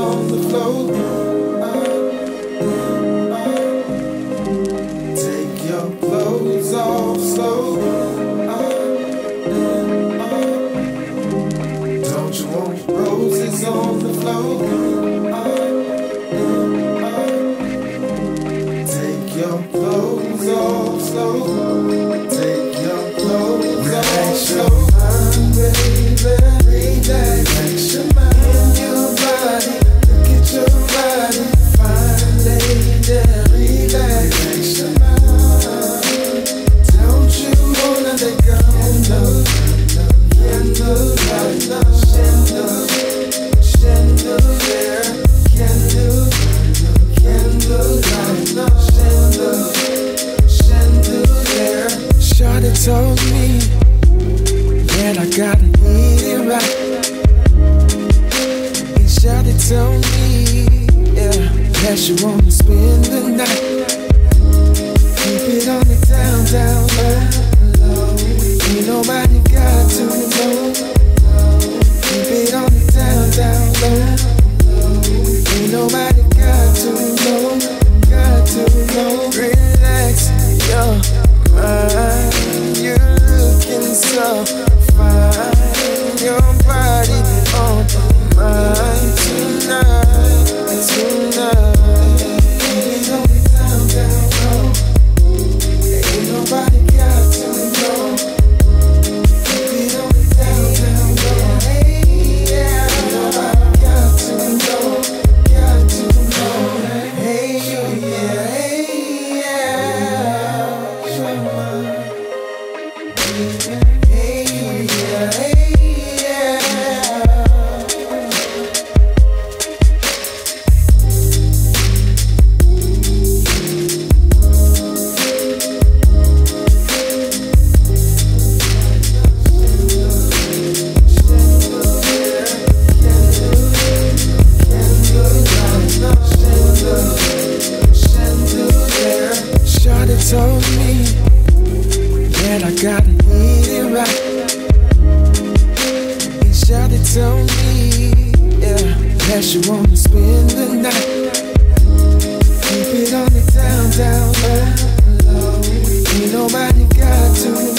on the floor. Take your clothes off slow. Don't you want roses on the floor? Take your clothes off slow. Take your clothes off slow. Relax your mind, your body. Look at your body, fine lady. Relax your mind. Don't you wanna let go? Candlelight, chandelier, chandelier. Shawty told me that I gotta eat it right. And Shawty told me, yeah, that she wanna spend the night. Keep it on the down, down low. Ain't nobody got to know. Keep it on the down, down low. Ain't nobody got to know. Got to know. Relax your mind. You're looking so fine. Your body on mine tonight. Tonight. Keep it on the down, down low. Ain't nobody got to know. Keep it on the down, down low. Hey, yeah. Ain't nobody got to know. Got to know. Hey, yeah. Hey, yeah. Show my. Hey, yeah. Hey, yeah. Shawty told me that I gotta eat it right. And Shawty told me, yeah, that she wanna spend the night. Keep it on the down, down low. Ain't nobody got to